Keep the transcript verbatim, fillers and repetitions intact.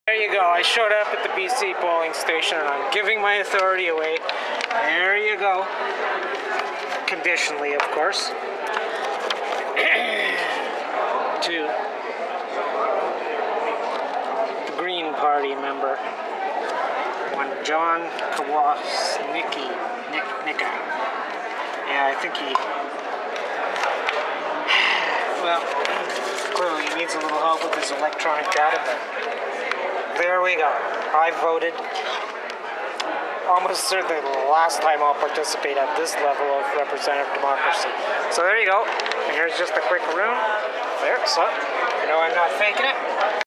There you go. I showed up at the B C polling station and I'm giving my authority away. There you go. Conditionally, of course. To the Green Party member, one John Kawasnicki. Nick, Nicka. Yeah, I think he... Well, clearly he needs a little help with his electronic data, but there we go. I voted. Almost certainly the last time I'll participate at this level of representative democracy. So there you go. And here's just a quick room. There, so, you know I'm not faking it.